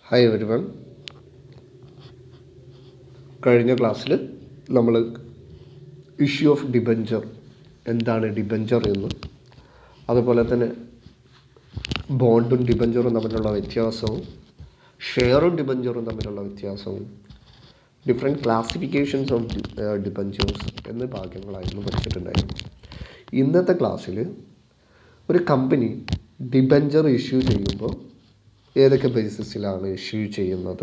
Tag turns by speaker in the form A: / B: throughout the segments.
A: Hi everyone. കഴിഞ്ഞ ക്ലാസ്സിൽ നമ്മൾ ഇഷ്യൂ ഓഫ് ഡിബഞ്ചർ, എന്താണ് ഡിബഞ്ചർ എന്ന്, അതുപോലെ തന്നെ ബോണ്ടും ഡിബഞ്ചറും തമ്മിലുള്ള വ്യത്യാസവും, ഷെയറും ഡിബഞ്ചറും തമ്മിലുള്ള വ്യത്യാസവും, ഡിഫറെൻറ്റ് ക്ലാസിഫിക്കേഷൻസ് ഓഫ് ഡിബഞ്ചേഴ്സ് എന്നീ ഭാഗങ്ങളായിരുന്നു പഠിച്ചിട്ടുണ്ടായിരുന്നു. ഇന്നത്തെ ക്ലാസ്സിൽ ഒരു കമ്പനി ഡിബഞ്ചർ ഇഷ്യൂ ചെയ്യുമ്പോൾ ഏതൊക്കെ ബേസിസിലാണ് ഇഷ്യൂ ചെയ്യുന്നത്,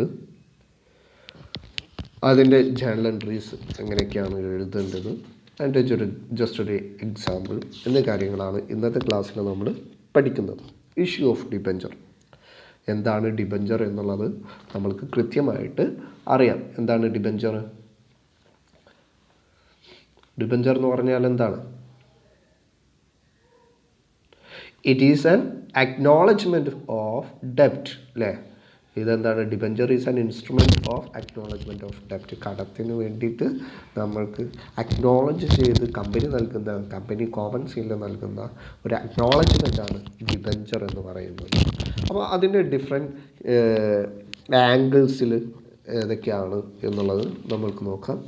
A: അതിൻ്റെ ജേണൽ എൻട്രീസ് എങ്ങനെയൊക്കെയാണ് എഴുതേണ്ടത്, അതിൻ്റെ ജസ്റ്റ് ഒരു എക്സാമ്പിൾ എന്നീ കാര്യങ്ങളാണ് ഇന്നത്തെ ക്ലാസ്സിൽ നമ്മൾ പഠിക്കുന്നത്. ഇഷ്യൂ ഓഫ് ഡിബഞ്ചർ, എന്താണ് ഡിബഞ്ചർ എന്നുള്ളത് നമ്മൾക്ക് കൃത്യമായിട്ട് അറിയാം. എന്താണ് ഡിബഞ്ചർ? ഡിബഞ്ചർ എന്ന് പറഞ്ഞാൽ എന്താണ്? It is an acknowledgement of ഡെപ്റ്റ്, അല്ലേ? ഇതെന്താണ്? Debenture is an instrument of acknowledgement of ഡെപ്റ്റ്. കടത്തിന് വേണ്ടിയിട്ട് നമ്മൾക്ക് അക്നോളജ് ചെയ്ത് കമ്പനി കോമൺ സീലിൽ നൽകുന്ന ഒരു അക്നോളജ്മെൻറ്റാണ് ഡിബഞ്ചർ എന്ന് പറയുന്നത്. അപ്പോൾ അതിൻ്റെ ഡിഫറെൻറ്റ് ആംഗിൾസിൽ ഏതൊക്കെയാണ് എന്നുള്ളത് നമ്മൾക്ക് നോക്കാം.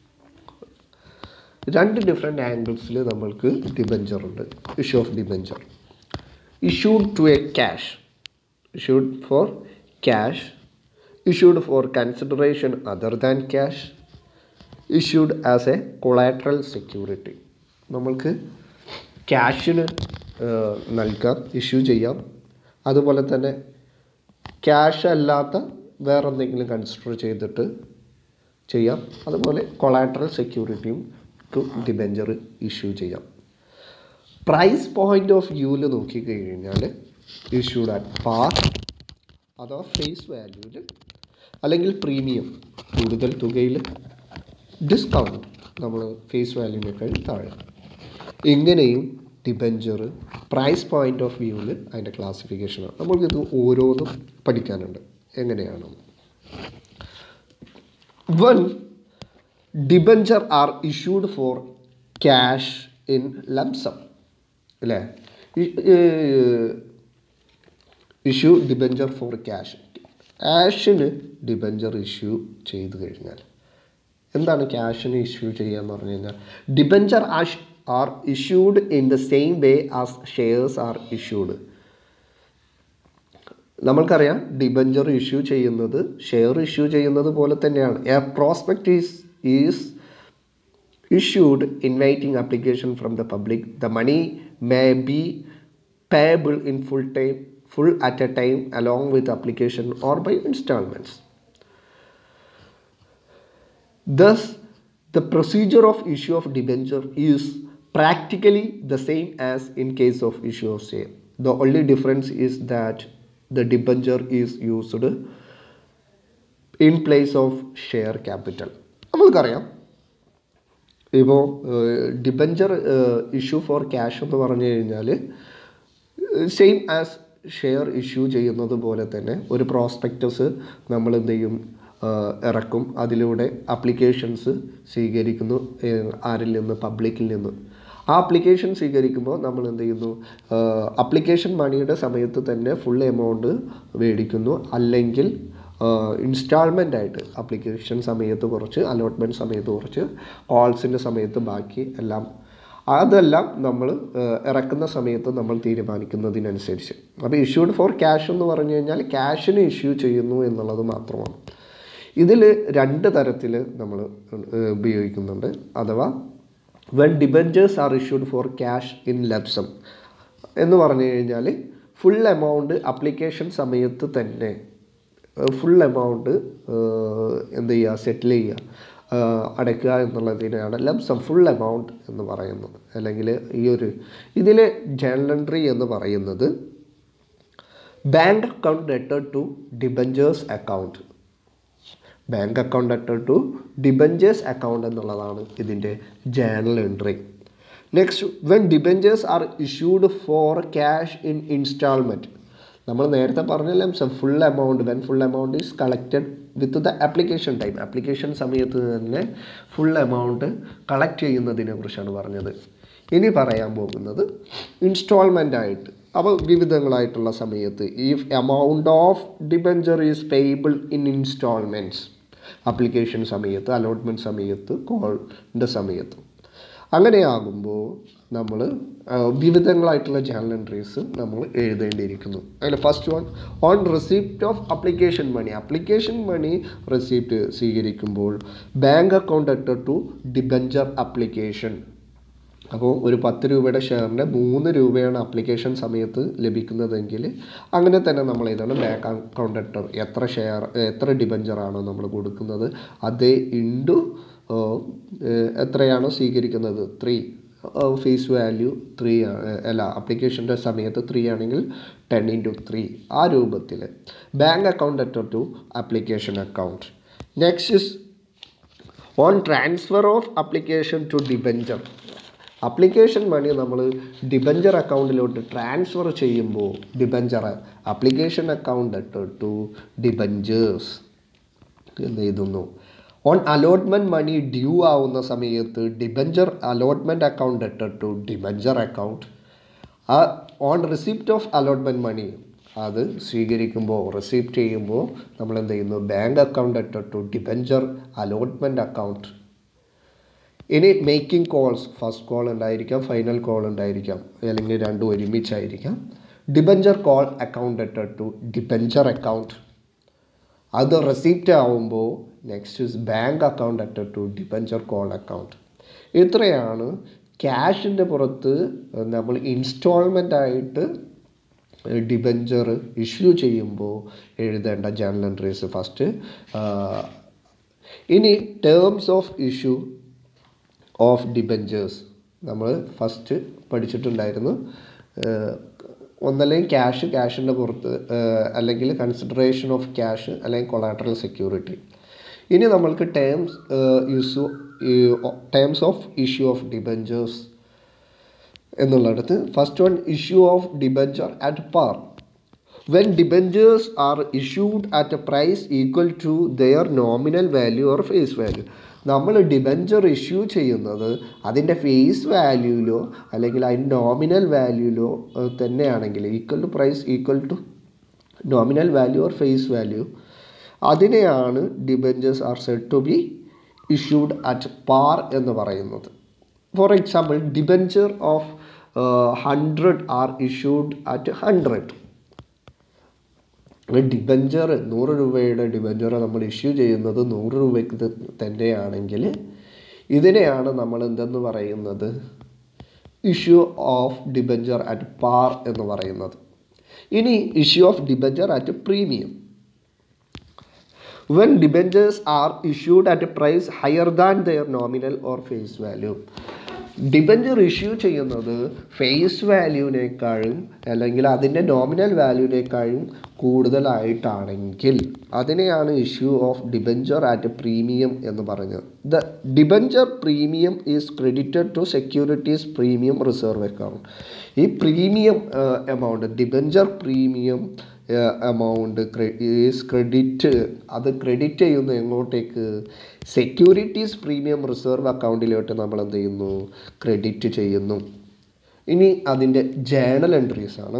A: രണ്ട് ഡിഫറെൻറ്റ് ആംഗിൾസിൽ നമ്മൾക്ക് ഡിബഞ്ചർ ഉണ്ട്. Issue of debenture: issued to a cash, issued for cash, issued for consideration other than cash, issued as a collateral security. നമ്മൾക്ക് ക്യാഷിന് നൽകാം, ഇഷ്യൂ ചെയ്യാം. അതുപോലെ തന്നെ ക്യാഷ് അല്ലാത്ത വേറെ എന്തെങ്കിലും കൺസിഡർ ചെയ്തിട്ട് ചെയ്യാം. അതുപോലെ കൊളാട്രൽ സെക്യൂരിറ്റിയും ഡിബഞ്ചർ ഇഷ്യൂ ചെയ്യാം. പ്രൈസ് പോയിൻ്റ് ഓഫ് വ്യൂവിൽ നോക്കിക്കഴിഞ്ഞാൽ ഇഷ്യൂഡ് അറ്റ് പാർ അഥവാ ഫേസ് വാല്യൂവിൽ, അല്ലെങ്കിൽ പ്രീമിയം കൂടുതൽ തുകയിൽ, ഡിസ്കൗണ്ട് നമ്മൾ ഫേസ് വാല്യൂവിനേക്കാൾ താഴെ. ഇങ്ങനെയും ഡിബഞ്ചർ പ്രൈസ് പോയിൻ്റ് ഓഫ് വ്യൂവിൽ അതിൻ്റെ ക്ലാസിഫിക്കേഷനാണ്. നമ്മൾക്കിത് ഓരോന്നും പഠിക്കാനുണ്ട്. എങ്ങനെയാണ്? One, debenture are issued for cash in lump sum, അല്ലേ? Issue debenture for cash. ക്യാഷിന് ഡിബഞ്ചർ ഇഷ്യൂ ചെയ്ത് കഴിഞ്ഞാൽ എന്താണ് ക്യാഷിന് ഇഷ്യൂ ചെയ്യുക എന്ന് പറഞ്ഞു കഴിഞ്ഞാൽ, debenture are issued in the same way as shares are issued. നമ്മൾക്കറിയാം ഡിബഞ്ചർ ഇഷ്യൂ ചെയ്യുന്നത് ഷെയർ ഇഷ്യൂ ചെയ്യുന്നത് പോലെ തന്നെയാണ്. A prospect is issued inviting application from the public. The money may be payable in full at a time along with application or by installments. Thus, the procedure of issue of debenture is practically the same as in case of issue of share. The only difference is that the debenture is used in place of share capital. നമ്മൾക്കറിയാം ഇപ്പോൾ debenture issue for cash എന്ന് പറഞ്ഞു കഴിഞ്ഞാൽ same as share issue ചെയ്യുന്നത് പോലെ തന്നെ ഒരു prospectus നമ്മൾ എന്ത് ചെയ്യും, ഇറക്കും. അതിലൂടെ അപ്ലിക്കേഷൻസ് സ്വീകരിക്കുന്നു. ആരിൽ നിന്ന്? പബ്ലിക്കിൽ നിന്ന്. ആ അപ്ലിക്കേഷൻ സ്വീകരിക്കുമ്പോൾ നമ്മൾ എന്ത് ചെയ്യുന്നു, അപ്ലിക്കേഷൻ മണിയുടെ സമയത്ത് തന്നെ ഫുൾ എമൗണ്ട് മേടിക്കുന്നു, അല്ലെങ്കിൽ ഇൻസ്റ്റാൾമെൻ്റ് ആയിട്ട് അപ്ലിക്കേഷൻ സമയത്ത് കുറച്ച്, അലോട്ട്മെൻറ്റ് സമയത്ത് കുറച്ച്, കോൾസിൻ്റെ സമയത്ത് ബാക്കി എല്ലാം. അതെല്ലാം നമ്മൾ ഇറക്കുന്ന സമയത്ത് നമ്മൾ തീരുമാനിക്കുന്നതിനനുസരിച്ച്. അപ്പോൾ ഇഷ്യൂഡ് ഫോർ ക്യാഷ് എന്ന് പറഞ്ഞു കഴിഞ്ഞാൽ ക്യാഷിന് ഇഷ്യൂ ചെയ്യുന്നു എന്നുള്ളത് മാത്രമാണ്. ഇതിൽ രണ്ട് തരത്തിൽ നമ്മൾ ഉപയോഗിക്കുന്നുണ്ട്. അഥവാ when debentures are issued for cash in lump sum എന്ന് പറഞ്ഞു കഴിഞ്ഞാൽ ഫുൾ എമൗണ്ട് അപ്ലിക്കേഷൻ സമയത്ത് തന്നെ ഫുൾ എമൗണ്ട് എന്ത് ചെയ്യുക, സെറ്റിൽ ചെയ്യുക, അടയ്ക്കുക എന്നുള്ളതിനാണ് ലംസം ഫുൾ എമൗണ്ട് എന്ന് പറയുന്നത്. അല്ലെങ്കിൽ ഇതിൽ ജേണൽ എൻട്രി എന്ന് പറയുന്നത് bank account debtor to debentures account, bank account debtor to debentures account എന്നുള്ളതാണ് ഇതിൻ്റെ journal entry. Next, when debentures are issued for cash in instalment. നമ്മൾ നേരത്തെ പറഞ്ഞ lump sum full amount, when full amount is collected with the application time, application സമയത്ത് തന്നെ full amount collect ചെയ്യുന്നതിനെ കുറിച്ചാണ് പറഞ്ഞത്. ഇനി പറയാൻ പോകുന്നത് ഇൻസ്റ്റാൾമെൻ്റ് ആയിട്ട് അപ്പോൾ വിവിധങ്ങളായിട്ടുള്ള സമയത്ത് if amount of debenture is payable in instalments, application സമയത്ത്, അലോട്ട്മെൻറ്റ് സമയത്ത്, കോളിൻ്റെ സമയത്ത്. അങ്ങനെയാകുമ്പോൾ നമ്മൾ വിവിധങ്ങളായിട്ടുള്ള ജേണൽ എൻട്രീസ് നമ്മൾ എഴുതേണ്ടിയിരിക്കുന്നു. അതിൽ first one, on receipt of application money. Application money receipt സ്വീകരിക്കുമ്പോൾ bank account debtor to debenture application. അപ്പോൾ ഒരു 10 രൂപയുടെ ഷെയറിൻ്റെ 3 രൂപയാണ് അപ്ലിക്കേഷൻ സമയത്ത് ലഭിക്കുന്നതെങ്കിൽ അങ്ങനെ തന്നെ നമ്മൾ ഏതാണ് ബാങ്ക് അക്കൗണ്ട് അറ്റർ എത്ര ഡിബഞ്ചറാണോ നമ്മൾ കൊടുക്കുന്നത് അതേ ഇൻറ്റു എത്രയാണോ സ്വീകരിക്കുന്നത് 3, ഫേസ് വാല്യൂ 3 അല്ല, അപ്ലിക്കേഷൻ്റെ സമയത്ത് 3 ആണെങ്കിൽ 10 × 3 ആ രൂപത്തിൽ bank account debtor to application account. Next is on transfer of application to debenture. Application money നമ്മൾ ഡിബഞ്ചർ അക്കൗണ്ടിലോട്ട് ട്രാൻസ്ഫർ ചെയ്യുമ്പോൾ debenture application account debtor to debentures എന്ന് എഴുതുന്നു. ഓൺ അലോട്ട്മെൻറ്റ് മണി ഡ്യൂ ആവുന്ന സമയത്ത് debenture allotment account debtor to debenture account. On receipt of allotment money അത് സ്വീകരിക്കുമ്പോൾ receipt ചെയ്യുമ്പോൾ നമ്മൾ എന്ത് ചെയ്യുന്നു, bank account debtor to debenture allotment account. ഇനി മേക്കിംഗ് കോൾസ്, ഫസ്റ്റ് കോൾ ഉണ്ടായിരിക്കാം, ഫൈനൽ കോൾ ഉണ്ടായിരിക്കാം, അല്ലെങ്കിൽ രണ്ടും ഒരുമിച്ചായിരിക്കാം. Debenture call account debtor to debenture account. അത് റെസിപ്റ്റ് ആവുമ്പോൾ next is bank account debtor to debenture call account. ഇത്രയാണ് ക്യാഷിൻ്റെ പുറത്ത് നമ്മൾ ഇൻസ്റ്റാൾമെൻ്റ് ആയിട്ട് ഡിബഞ്ചർ ഇഷ്യൂ ചെയ്യുമ്പോൾ എഴുതേണ്ട ജേണൽ എൻട്രീസ് ഫസ്റ്റ്. ഇനി terms of issue of debentures നമ്മൾ ഫസ്റ്റ് പഠിച്ചിട്ടുണ്ടായിരുന്നു. ഒന്നല്ലെങ്കിൽ ക്യാഷിൻ്റെ പുറത്ത്, അല്ലെങ്കിൽ കൺസിഡറേഷൻ ഓഫ് ക്യാഷ്, അല്ലെങ്കിൽ കൊളാട്രൽ സെക്യൂരിറ്റി. ഇനി നമ്മൾക്ക് terms of issue of debentures എന്നുള്ളിടത്ത് first one, issue of debenture at par. When debentures are issued at a price equal to their nominal value or face value. നമ്മൾ debenture issue ചെയ്യുന്നത് അതിൻ്റെ face വാല്യൂയിലോ അല്ലെങ്കിൽ അതിൻ്റെ nominal വാല്യൂയിലോ തന്നെയാണെങ്കിൽ, equal to price equal to nominal value or face value, അതിനെയാണ് debentures are said to be issued at par എന്ന് പറയുന്നത്. For example, debenture of 100 are issued at 100. Debenture 100 രൂപയുടെ ഡിബഞ്ചർ നമ്മൾ ഇഷ്യൂ ചെയ്യുന്നത് 100 രൂപയ്ക്ക് തന്നെയാണെങ്കിൽ ഇതിനെയാണ് നമ്മൾ എന്തെന്ന് പറയുന്നത്, issue of debenture at par എന്ന് പറയുന്നത്. ഇനി issue of debenture at premium. When debentures are issued at price higher than their nominal or face value. Debenture issue ചെയ്യുന്നത് ഫേസ് വാല്യൂവിനേക്കാളും അല്ലെങ്കിൽ അതിൻ്റെ നോമിനൽ വാല്യൂവിനേക്കാളും കൂടുതലായിട്ടാണെങ്കിൽ അതിനെയാണ് issue of debenture at premium എന്ന് പറഞ്ഞത്. The debenture premium is credited to securities premium reserve account. ഈ premium amount, debenture premium amount is credit, അത് ക്രെഡിറ്റ് ചെയ്യുന്നു എങ്ങോട്ടേക്ക്, സെക്യൂരിറ്റീസ് പ്രീമിയം റിസർവ് അക്കൗണ്ടിലോട്ട് നമ്മൾ എന്ത് ചെയ്യുന്നു, ക്രെഡിറ്റ് ചെയ്യുന്നു. ഇനി അതിൻ്റെ ജേണൽ എൻട്രീസ് ആണ്.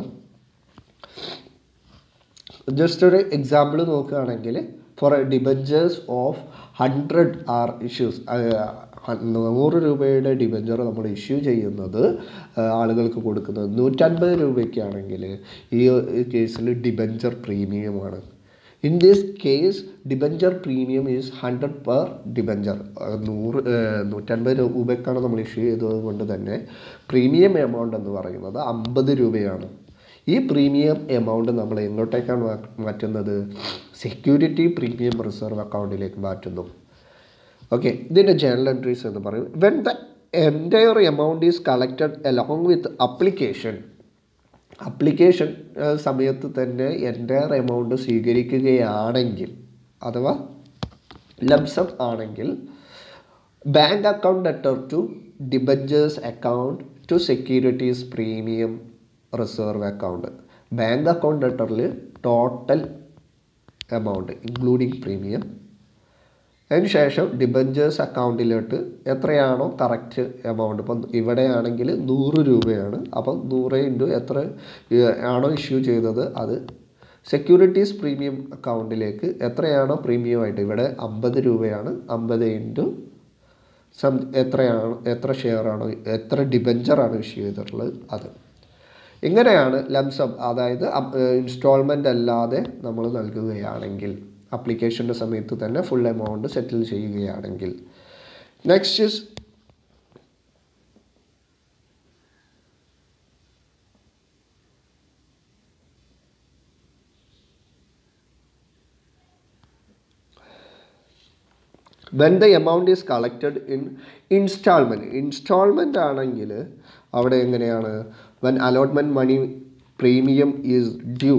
A: ജസ്റ്റ് ഒരു എക്സാമ്പിൾ നോക്കുകയാണെങ്കിൽ, for debentures of 100 are issues, 100 രൂപയുടെ ഡിബഞ്ചർ നമ്മൾ ഇഷ്യൂ ചെയ്യുന്നത്, ആളുകൾക്ക് കൊടുക്കുന്നത് 150 രൂപയ്ക്കാണെങ്കിൽ ഈ കേസിൽ ഡിബഞ്ചർ പ്രീമിയമാണ്. In this case debenture premium is 100 per debenture. 150 രൂപയ്ക്കാണ് നമ്മൾ ഇഷ്യൂ ചെയ്തത് കൊണ്ട് തന്നെ പ്രീമിയം എമൗണ്ട് എന്ന് പറയുന്നത് 50 രൂപയാണ്. ഈ പ്രീമിയം എമൗണ്ട് നമ്മൾ എങ്ങോട്ടേക്കാണ് മാറ്റുന്നത്, സെക്യൂരിറ്റി പ്രീമിയം റിസർവ് അക്കൗണ്ടിലേക്ക് മാറ്റുന്നു. ഓക്കെ, ഇതിൻ്റെ ജേണൽ എൻട്രീസ് എന്ന് പറയും. When the entire amount is collected along with application. Application സമയത്ത് തന്നെ എൻറ്റയർ എമൗണ്ട് സ്വീകരിക്കുകയാണെങ്കിൽ, അഥവാ ലംസം ആണെങ്കിൽ, bank account debtor to debentures account to securities premium reserve account. Bank account അറ്ററിൽ ടോട്ടൽ എമൗണ്ട് ഇൻക്ലൂഡിങ് പ്രീമിയം അതിന് ശേഷം ഡിബഞ്ചേഴ്സ് അക്കൗണ്ടിലോട്ട് എത്രയാണോ correct amount, ഇപ്പം ഇവിടെയാണെങ്കിൽ 100 രൂപയാണ്. അപ്പം 100 ഇൻറ്റു എത്ര ആണോ ഇഷ്യൂ ചെയ്തത് അത് സെക്യൂരിറ്റീസ് പ്രീമിയം അക്കൗണ്ടിലേക്ക് എത്രയാണോ പ്രീമിയമായിട്ട്, ഇവിടെ 50 രൂപയാണ്, 50 ഇൻറ്റു എത്ര ഷെയറാണോ, എത്ര ഡിബഞ്ചറാണ് ഇഷ്യൂ ചെയ്തിട്ടുള്ളത് അത്. ഇങ്ങനെയാണ് ലംസം, അതായത് ഇൻസ്റ്റാൾമെൻ്റ് അല്ലാതെ നമ്മൾ നൽകുകയാണെങ്കിൽ, അപ്ലിക്കേഷൻ്റെ സമയത്ത് തന്നെ ഫുൾ എമൗണ്ട് സെറ്റിൽ ചെയ്യുകയാണെങ്കിൽ. Next is when the amount is collected in installment ആണെങ്കിൽ അവിടെ എങ്ങനെയാണ്, when allotment money premium is due,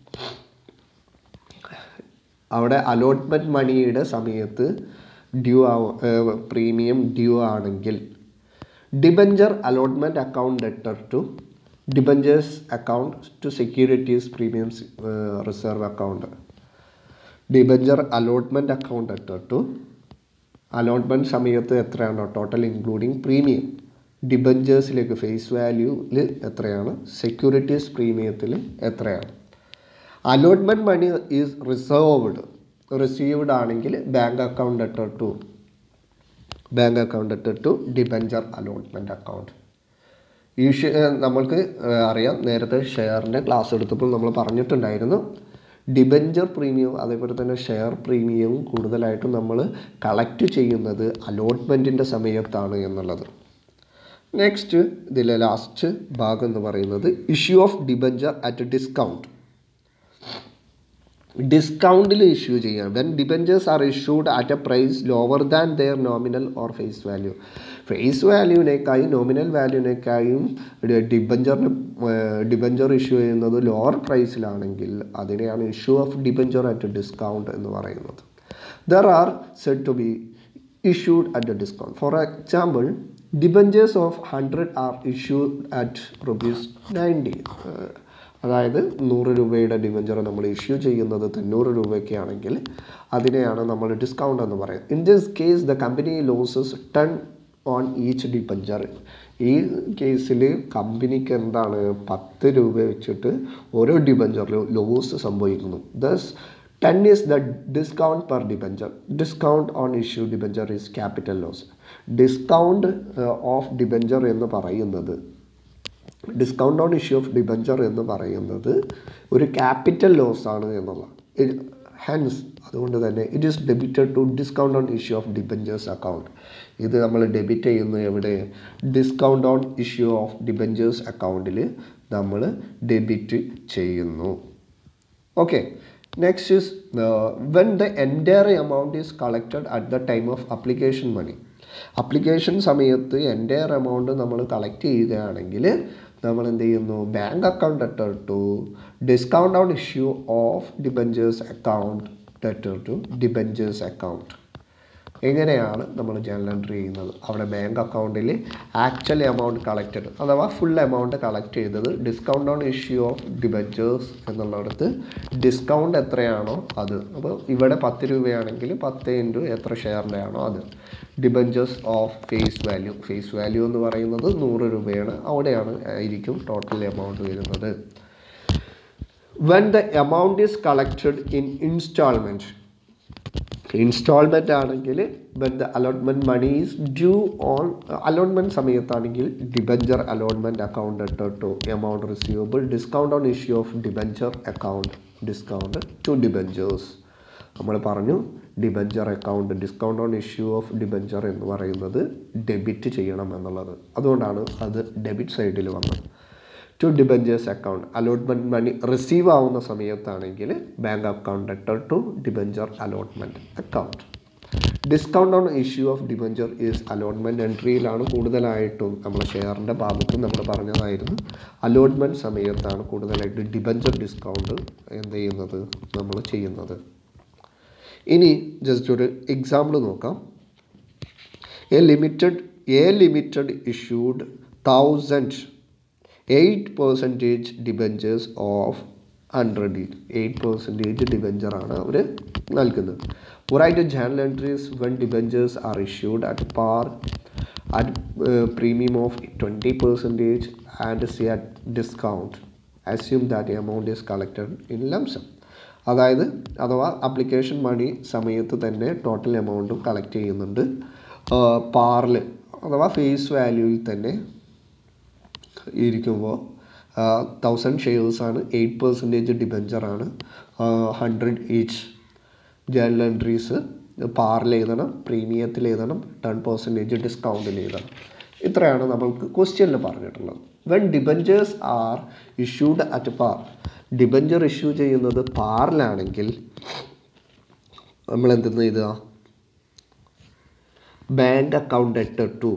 A: അവിടെ അലോട്ട്മെൻറ്റ് മണിയുടെ സമയത്ത് പ്രീമിയം ഡ്യൂ ആണെങ്കിൽ debenture allotment account debtor to debentures account to securities premiums reserve account. Debenture allotment account debtor to allotment സമയത്ത് എത്രയാണോ total including premium, ഡിബഞ്ചേഴ്സിലേക്ക് ഫേസ് വാല്യൂവിൽ എത്രയാണ്, securities പ്രീമിയത്തിൽ എത്രയാണ്. അലോട്ട്മെൻറ്റ് മണി ഈസ് റിസീവ്ഡ് ആണെങ്കിൽ bank account debtor to debenture allotment account. നമ്മൾക്ക് അറിയാം, നേരത്തെ ഷെയറിൻ്റെ ക്ലാസ് എടുത്തപ്പോൾ നമ്മൾ പറഞ്ഞിട്ടുണ്ടായിരുന്നു, ഡിബഞ്ചർ പ്രീമിയം അതേപോലെ തന്നെ ഷെയർ പ്രീമിയവും കൂടുതലായിട്ടും നമ്മൾ കളക്ട് ചെയ്യുന്നത് അലോട്ട്മെൻറ്റിൻ്റെ സമയത്താണ് എന്നുള്ളത്. നെക്സ്റ്റ് ഇതിലെ ലാസ്റ്റ് ഭാഗം എന്ന് പറയുന്നത് issue of debenture at discount. ഡിസ്കൗണ്ടിൽ ഇഷ്യൂ ചെയ്യാം. When debentures are issued at a price lower than their nominal or face value. Face വാല്യൂവിനേക്കായും നോമിനൽ വാല്യൂവിനേക്കായും ഡിബഞ്ചർ ഇഷ്യൂ ചെയ്യുന്നത് ലോവർ പ്രൈസിലാണെങ്കിൽ അതിനെയാണ് issue of debenture at discount എന്ന് പറയുന്നത്. There are said to be issued at a discount. For example, debentures of 100 are issued at ₹90. അതായത് 100 രൂപയുടെ debenture നമ്മൾ ഇഷ്യൂ ചെയ്യുന്നത് 90 രൂപയ്ക്കാണെങ്കിൽ അതിനെയാണ് നമ്മൾ ഡിസ്കൗണ്ട് എന്ന് പറയുന്നത്. In this case the company losses 10 on each debenture. ഈ കേസിൽ കമ്പനിക്ക് എന്താണ് 10 രൂപ വെച്ചിട്ട് ഓരോ ഡിബഞ്ചറിലും ലോസ് സംഭവിക്കുന്നു. Thus 10 is the discount per debenture. Discount on issue debenture is capital loss. Discount of debenture എന്ന് പറയുന്നത്, discount on issue of debenture എന്ന് പറയുന്നത് ഒരു ക്യാപിറ്റൽ ലോസ് ആണ് എന്നുള്ളതാണ്. ഹെൻസ് അതുകൊണ്ട് തന്നെ it is debited to discount on issue of debentures account. ഇത് നമ്മൾ ഡെബിറ്റ് ചെയ്യുന്നു എവിടെ, discount on issue of debentures അക്കൗണ്ടിൽ നമ്മൾ ഡെബിറ്റ് ചെയ്യുന്നു. Okay, next is when the entire amount is collected at the time of application money. Application സമയത്ത് entire amount നമ്മൾ collect ചെയ്യുകയാണെങ്കിൽ നമ്മൾ എന്ത് ചെയ്യുന്നു, bank account debtor to discount on issue of debentures account debtor to debentures account. എങ്ങനെയാണ് നമ്മൾ journal entry ചെയ്യുന്നത്, അവിടെ ബാങ്ക് അക്കൗണ്ടിൽ ആക്ച്വൽ എമൗണ്ട് കളക്റ്റഡ് അഥവാ ഫുൾ എമൗണ്ട് കളക്ട് ചെയ്തത് discount on issue of debentures എന്നുള്ളിടത്ത് ഡിസ്കൗണ്ട് എത്രയാണോ അത്. അപ്പോൾ ഇവിടെ 10 രൂപയാണെങ്കിൽ 10 ഇൻറ്റു എത്ര ഷെയറിൻ്റെ ആണോ അത്. ഡിബഞ്ചേഴ്സ് ഓഫ് ഫേസ് വാല്യൂ എന്ന് പറയുന്നത് 100 രൂപയാണ്, അവിടെയാണ് ആയിരിക്കും ടോട്ടൽ എമൗണ്ട് വരുന്നത്. When the amount is collected in instalment ആണെങ്കിൽ when the allotment money is due on allotment സമയത്താണെങ്കിൽ debenture allotment account debtor to amount receivable. Discount on issue of debenture account discount to debentures. നമ്മൾ പറഞ്ഞു debenture account discount on issue of debenture എന്ന് പറയുന്നത് debit ചെയ്യണം എന്നുള്ളത്, അതുകൊണ്ടാണ് അത് debit സൈഡിൽ വന്നത്. To debentures account allotment money receive ആവുന്ന സമയത്താണെങ്കിൽ bank account debtor to debenture allotment account. Discount on issue of debenture is allotment എൻട്രിയിലാണ് കൂടുതലായിട്ടും നമ്മൾ ഷെയറിൻ്റെ ഭാഗത്തും നമ്മൾ പറഞ്ഞതായിരുന്നു. അലോട്ട്മെൻറ്റ് സമയത്താണ് കൂടുതലായിട്ട് ഡിബഞ്ചർ ഡിസ്കൗണ്ട് എന്ത് ചെയ്യുന്നത് നമ്മൾ ചെയ്യുന്നത്. ഇനി ജസ്റ്റ് ഒരു എക്സാമ്പിൾ നോക്കാം. A limited issued 1008% debentures of 100 each. 8% ഡിബഞ്ചറാണ് അവർ നൽകുന്നത്. Write journal entries when debentures are issued at par at premium of 20% and say at discount. Assume that the amount is collected in lump sum. അഥവാ application money സമയത്ത് തന്നെ total എമൗണ്ടും collect ചെയ്യുന്നുണ്ട്, പാറിൽ അഥവാ face വാല്യൂവിൽ തന്നെ ഇരിക്കുമ്പോൾ 1000 ഷെയർസാണ്, 8% ഡിബഞ്ചറാണ്, 100 ഈച്ച്. ജേണൽ എൻട്രീസ് പാറിൽ എഴുതണം, പ്രീമിയത്തിൽ എഴുതണം, 10% ഡിസ്കൗണ്ടിൽ എഴുതണം. ഇത്രയാണ് നമ്മൾക്ക് ക്വസ്റ്റ്യനിൽ പറഞ്ഞിട്ടുള്ളത്. When debentures are issued at par, debenture issue ചെയ്യുന്നത് പാറിലാണെങ്കിൽ നമ്മൾ എന്തെന്ന് എഴുതുക? Bank account at to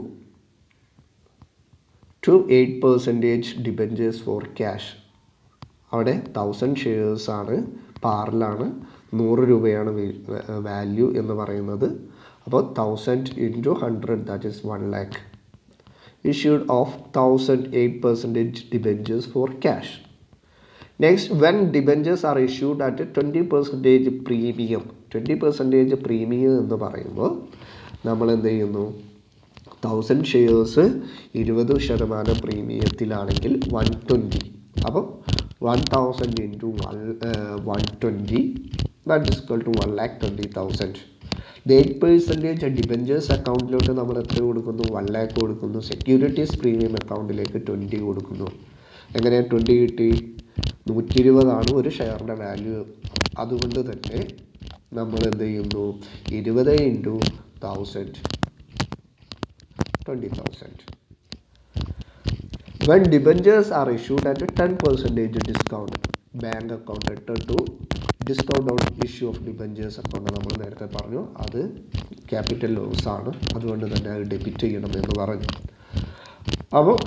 A: 8% debentures for cash. അവിടെ 1000 ഷെയർസാണ്, പാറിലാണ്, 100 രൂപയാണ് വാല്യൂ എന്ന് പറയുന്നത്. അപ്പോൾ 1000 × 100 that is 1 lakh. Issued of 1000 8% debentures for cash. Next, when debentures are issued at a 20% premium, 20% premium എന്ന് പറയുമ്പോൾ നമ്മൾ എന്ത് ചെയ്യുന്നു? 1000 ഷെയർസ് 20% പ്രീമിയത്തിലാണെങ്കിൽ 120. അപ്പം 1000 × 120 that is equal to 1,20,000. The 8% debentures അക്കൗണ്ടിലോട്ട് നമ്മൾ എത്ര കൊടുക്കുന്നു? 1 lakh കൊടുക്കുന്നു. സെക്യൂരിറ്റീസ് പ്രീമിയം അക്കൗണ്ടിലേക്ക് 20 കൊടുക്കുന്നു. എങ്ങനെ 20 കിട്ടി? 120 ഒരു ഷെയറിൻ്റെ വാല്യൂ. അതുകൊണ്ട് തന്നെ നമ്മൾ എന്ത് ചെയ്യുന്നു? 20 × 1000 20,000. When debentures are issued at a 10% discount, bank account to discount on issue of debentures account നമ്മൾ നേരത്തെ പറഞ്ഞു, അത് ക്യാപിറ്റൽ ലോസ് ആണ്, അതുകൊണ്ട് തന്നെ അത് ഡെബിറ്റ് ചെയ്യണം എന്ന് പറഞ്ഞു. അപ്പോൾ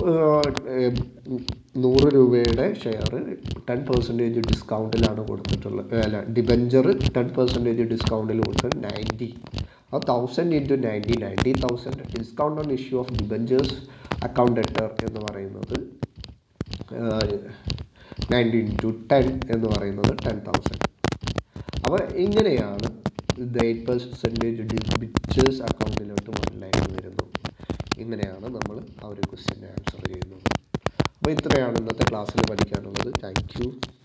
A: 100 രൂപയുടെ ഷെയർ 10% ഡിസ്കൗണ്ടിലാണ് കൊടുത്തിട്ടുള്ളത്. അല്ല, ഡിബഞ്ചർ 10% ഡിസ്കൗണ്ടിൽ കൊടുത്തത് 90. അപ്പോൾ 1000 × 90 90,000. Discount on issue of debentures account debtor എന്ന് പറയുന്നത് 90 × 10 എന്ന് പറയുന്നത് 10,000. അപ്പോൾ ഇങ്ങനെയാണ് 8% ഡിബഞ്ചേഴ്സ് അക്കൗണ്ടിലോട്ട് 1 lakh വരുന്നു. ഇങ്ങനെയാണ് നമ്മൾ ആ ഒരു ക്വസ്റ്റ്യൻ ആൻസർ ചെയ്യുന്നത്. അപ്പോൾ ഇത്രയാണ് ഇന്നത്തെ ക്ലാസ്സിൽ പഠിക്കാനുള്ളത്. Thank U.